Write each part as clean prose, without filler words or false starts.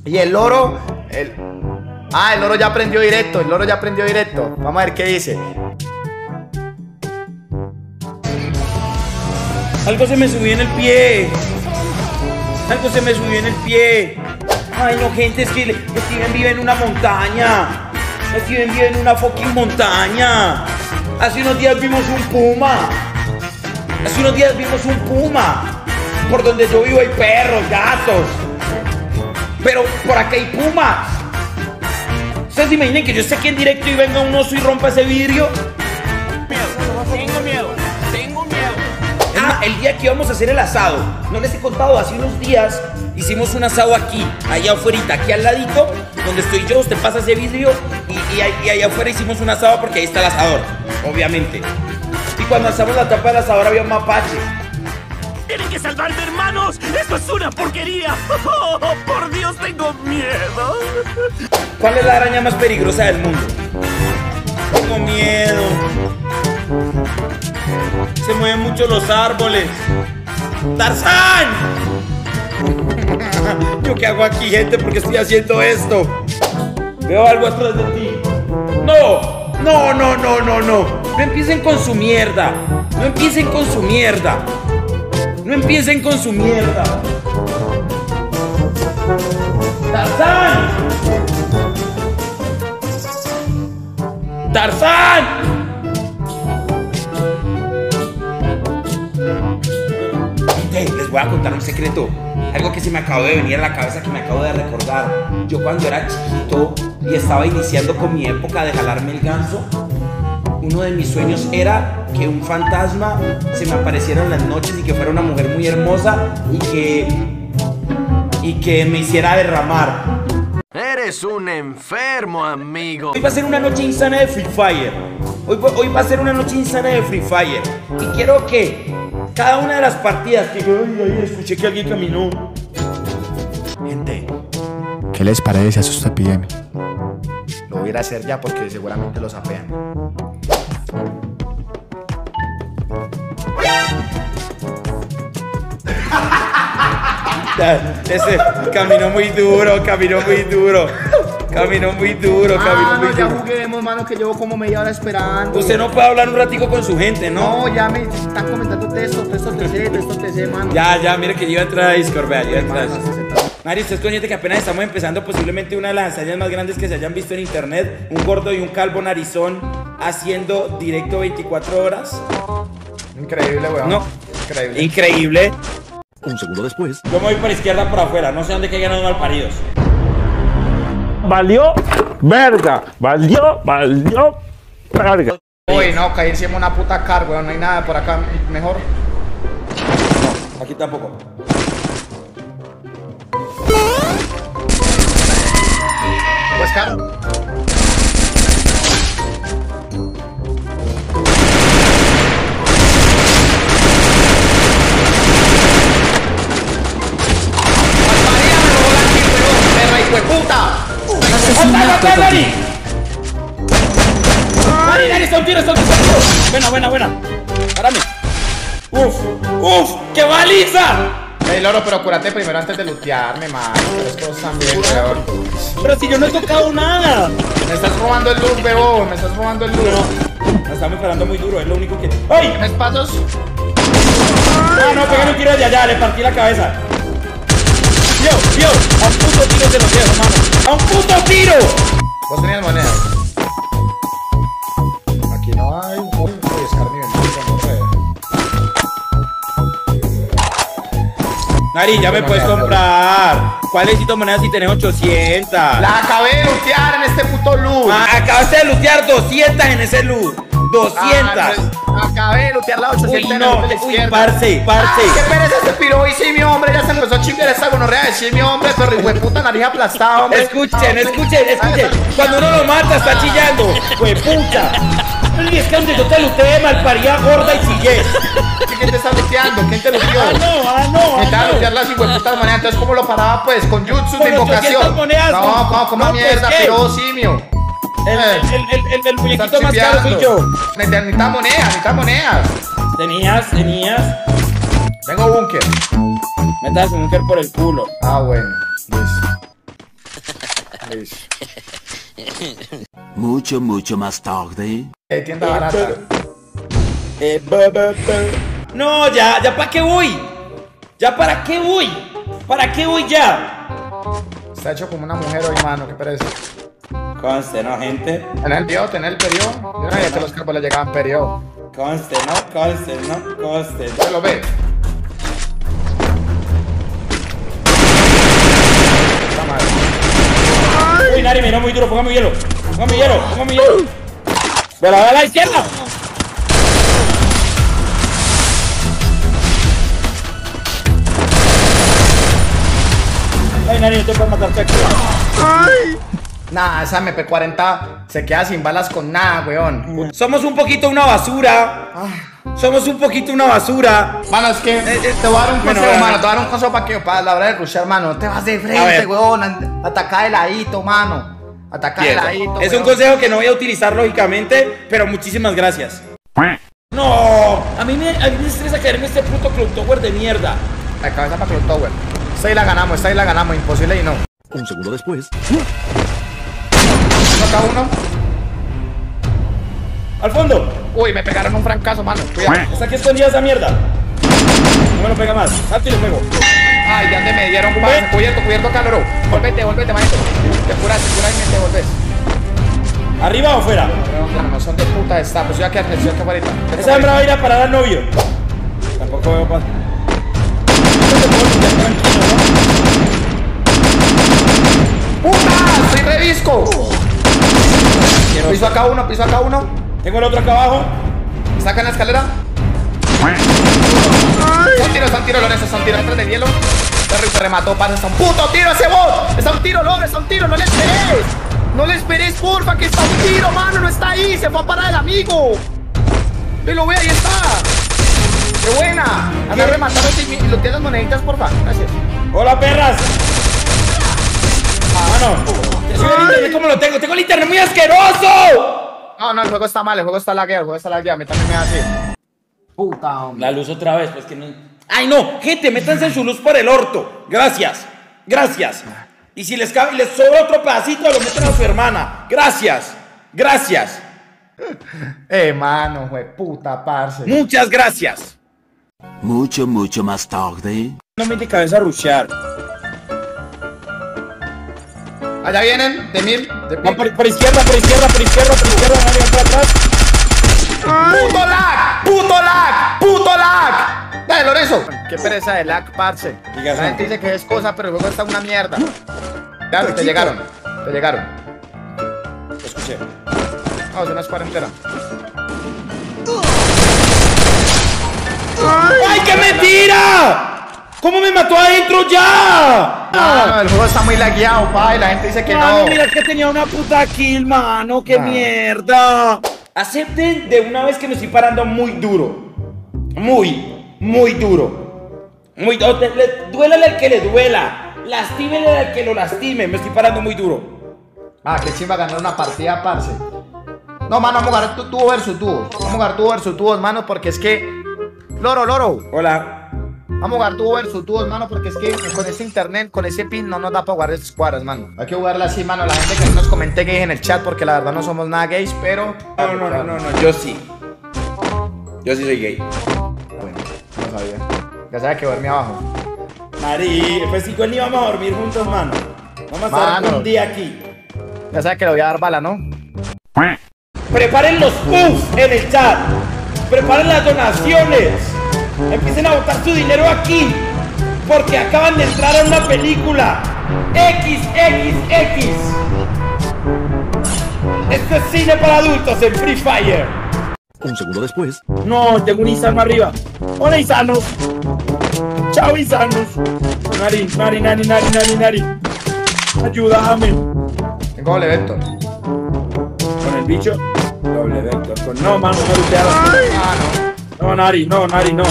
Y el loro, el loro ya aprendió directo, el loro ya aprendió directo. Vamos a ver qué dice. Algo se me subió en el pie. Algo se me subió en el pie. Ay, no, gente, es que Steven vive en una montaña. Steven vive en una fucking montaña. Hace unos días vimos un puma. Hace unos días vimos un puma. Por donde yo vivo hay perros, gatos. Pero por acá hay pumas. ¿Ustedes se imaginan que yo esté aquí en directo y venga un oso y rompa ese vidrio? Tengo miedo. El día que íbamos a hacer el asado, no les he contado, hace unos días hicimos un asado aquí, allá afuera, aquí al ladito, donde estoy yo, usted pasa ese vidrio y allá afuera hicimos un asado porque ahí está el asador, obviamente. Y cuando alzamos la tapa del asador había un mapache. ¡Tienen que salvarme, hermanos! ¡Esto es una porquería! ¡Oh, por Dios, tengo miedo! ¿Cuál es la araña más peligrosa del mundo? Tengo miedo. Se mueven mucho los árboles. ¡Tarzán! ¿Yo qué hago aquí, gente? ¿Por qué estoy haciendo esto? Veo algo atrás de ti. ¡No! ¡No! No empiecen con su mierda. No empiecen con su mierda. No empiecen con su mierda. ¡Tarzán! ¡Tarzán! Les voy a contar un secreto. Algo que se me acabó de venir a la cabeza, que me acabo de recordar. Yo cuando era chiquito y estaba iniciando con mi época de jalarme el ganso, uno de mis sueños era que un fantasma se me apareciera en las noches y que fuera una mujer muy hermosa y que me hiciera derramar. Eres un enfermo, amigo. Hoy va a ser una noche insana de Free Fire. Hoy va a ser una noche insana de Free Fire. Y quiero que cada una de las partidas que ay, escuché que alguien caminó. Gente, ¿qué les parece? Asusta PM. lo voy a ir a hacer ya porque seguramente lo sapean. Ese caminó muy duro. Ya juguemos, mano, que llevo como media hora esperando. Usted no puede hablar un ratico con su gente, ¿no? No, ya me están comentando texto TC, mano. Ya, mire que yo iba a entrar a Discord, vea, yo iba a entrar. Mari, usted es consciente que apenas estamos empezando posiblemente una de las hazañas más grandes que se hayan visto en internet. Un gordo y un calvo narizón haciendo directo 24 horas. Increíble, weón. No. Increíble. Un segundo después. Yo me voy por izquierda por afuera, no sé dónde caigan los malparidos. Valió verga. Uy, no, caí encima de una puta car, weón. No hay nada por acá mejor. No, aquí tampoco. Pues car. Nari, está un tiro. Buena. Párame. Uf, qué baliza. Ey, loro, pero cúrate primero antes de lootearme, man. Pero estos también, weón. Pero si yo no he tocado nada. Me estás robando el loot, bebo. Me estás robando el loot. Me está disparando muy duro, es lo único que... ¡Ay! ¿Tres pasos? No, pégale un tiro de allá, le partí la cabeza. Yo, a un puto tiro se lo dejo, hermano. ¡A un puto tiro! Vos tenías monedas. Aquí no hay. Uy, Scar nivel 9. Nari, ya me puedes comprar. ¿Cuál necesito monedas si tenés 800? La acabé de lootear en este puto loot. Acabaste de lootear 200 en ese loot. 200. Acabé de lootear la 800 Uy, en no, el izquierdo. parce. Qué pereza este piro. Y sí, mi hombre, ya se empezó a chingar esa gonorrea de sí, mi hombre, pero hijo de puta nariz aplastada, hombre. Escuchen. Cuando uno lo mata está chillando. Pues pucha. Y es que donde yo te looteé, malparía gorda y sigues. ¿Quién te está looteando? ¿Quién te looteó? no. Me estaba lootear las hijueputas monedas. Entonces, ¿cómo lo paraba, pues? Con jutsu de Con 800 invocación. monedas, No, como no, mierda, pues, ¿qué? pero simio. El muñequito más caro soy yo. Necesita monedas. Tenías. Tengo búnker. Metas un búnker por el culo. Ah, bueno. Listo. Listo. Mucho más tarde. Tienda barata. No, ya para qué voy. ¿Ya para qué voy? ¿Para qué voy ya? Está hecho como una mujer hoy, mano, qué pereza. Conste, ¿no, gente? Tener el periodo, tener el periodo. Yo no sabía que los campos le llegaban periodo. Conste, ¿no? Conste, ¿no? Conste. ¿Se lo ve? Está mal. Uy, Nari, me dio muy duro, póngame hielo. Póngame hielo, póngame hielo. ¡De la izquierda! Ay, Nari, no te puedes matar, Peco. Nah, esa MP40 se queda sin balas con nada, weón. Somos un poquito una basura. Somos un poquito una basura. Mano, es que te voy a dar un consejo, Bueno, mano. Te voy a dar un consejo para la hora de rushar, mano. No te vas de frente, weón. Ataca de ladito, mano. Ataca de ladito. Es un weón. consejo que no voy a utilizar lógicamente, pero muchísimas gracias. No, a mí me estresa caer en este puto Clock Tower de mierda. La cabeza para Clock Tower. Esta ahí la ganamos, imposible y no. Un segundo después. Acá uno. Al fondo. Uy, me pegaron un francazo, mano. Cuidado. Está aquí escondida esa mierda. No me lo pega más. Salto y lo pego. Ay, ya me dieron pase. Cubierto, caloro. Volvete, manito. Te curas y te volvés. ¿Arriba o fuera? No son de puta esta, pues yo aquí ahorita. Esa hembra va a ir a parar al novio. Tampoco veo paz. ¡Puta! ¡Soy revisco! Piso acá uno. Tengo el otro acá abajo. Saca en la escalera. Son tiros, Lorenzo, detrás del hielo. Se remató, pasa, está un puto tiro ese bot. Está un tiro, no le esperes. No le esperes, porfa, que está un tiro, mano, no está ahí, se fue a parar el amigo. Ve, lo ve, ahí está. ¡Qué buena! Anda a rematar y lo tienes las moneditas, porfa. Gracias. Hola, perras. Mano, el internet como lo tengo. Tengo el internet muy asqueroso. No, el juego está mal, el juego está lagueado, a mí también me da así. Puta, hombre. La luz otra vez, pues que no. ¡Ay, no! Gente, métanse en su luz por el orto. Gracias. Y si les cabe y les sobra otro pedacito, lo meten a su hermana. Gracias. Mano, puta, parce. Muchas gracias. Mucho más tarde. No me de cabeza a rushear. Allá vienen, de mil. No, por izquierda, nadie va para atrás. ¡Puto lag! Dale, Lorenzo. Qué pereza de lag, parce. Dígase. La gente dice que es cosa, pero el juego está una mierda. Claro, te llegaron. Lo escuché. Vamos, una cuarentena. ¡Ay, qué mentira! ¿Cómo me mató adentro ya? No, el juego está muy lagueado, pa, y la gente dice que Mano, no. mira que tenía una puta kill, mano. ¡Qué mierda! Acepten de una vez que me estoy parando muy duro. Muy duro. Duélale al que le duela. Lastímele al que lo lastime. Me estoy parando muy duro. Qué chimba ganar una partida, parce. No, mano, vamos a jugar tubo versus tubos, mano, porque es que... Loro. Hola. Vamos a jugar tubo versus tubos, mano, porque es que con ese internet, con ese pin, no nos da para jugar esas cuadras, mano. Hay que jugarla así, mano. La gente que no nos comente gays en el chat, porque la verdad no somos nada gays, pero... No, yo sí. Yo sí soy gay. Bueno, no sabía. Ya sabía que dormía abajo. Mari, pues igual ni vamos a dormir juntos, mano. Vamos a estar Mano. un día aquí. Ya sabía que le voy a dar bala, ¿no? Preparen los puffs en el chat. Preparen las donaciones. Empiecen a botar su dinero aquí. Porque acaban de entrar a una película. XXX. Esto es cine para adultos en Free Fire. Un segundo después. No, tengo un Isano arriba. Hola, Isanos. Chao, Isanos. Nari. Ayúdame. Tengo doble vector. Con el bicho. Doble vector. No, mano, no luteaba. No. No, Nari, no.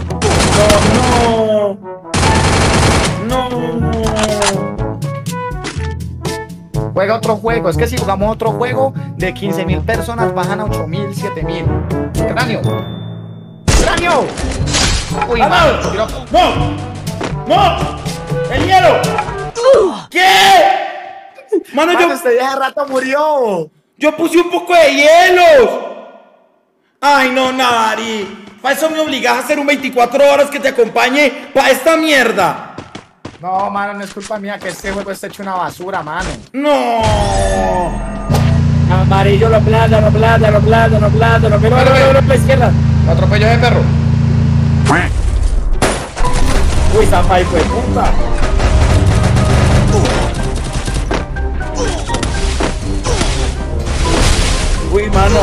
Juega otro juego. Es que si jugamos otro juego de 15.000 personas, bajan a 8.000, 7.000. ¡Cráneo! Uy, mano. ¡No! ¡El hielo! ¿Qué? Mano, Este ya hace rato murió. yo puse un poco de hielos. Ay, no, Nari. Para eso me obligas a hacer un 24 horas que te acompañe para esta mierda. No, mano, no es culpa mía que este juego esté hecho una basura, mano. No. Amarillo, los plátanos, plátano, plátano, plátano. Pero Vale, bueno, vale. por la izquierda. Lo atropello ese perro. Uy, Zampa, hijo de puta. Uy, mano.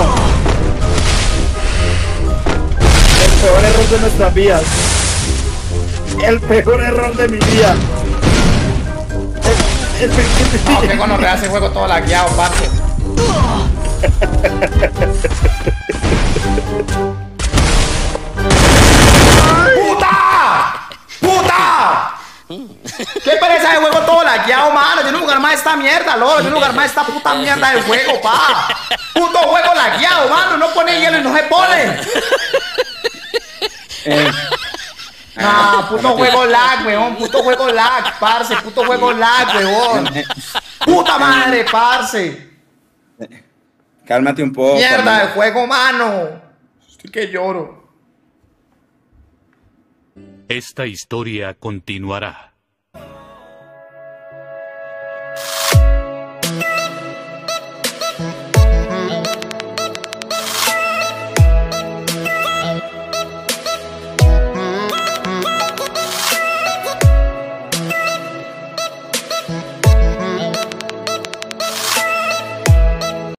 El peor error de nuestras vidas. El peor error de mi vida. No, que gonorrea ese juego todo lagueado, parce. ¡Puta! ¡Puta! ¿Qué pereza de juego todo lagueado, mano? Yo no jugar más esta mierda, loro. Yo no jugar más esta puta mierda de juego, pa. Puto juego lagueado, mano. No pone hielo y no se pone. Ah, puto juego lag, weón. Puto juego lag, parce. Puto juego lag, weón. Puta madre, parce. Cálmate un poco. Mierda de hermano. juego, mano. Estoy que lloro. Esta historia continuará.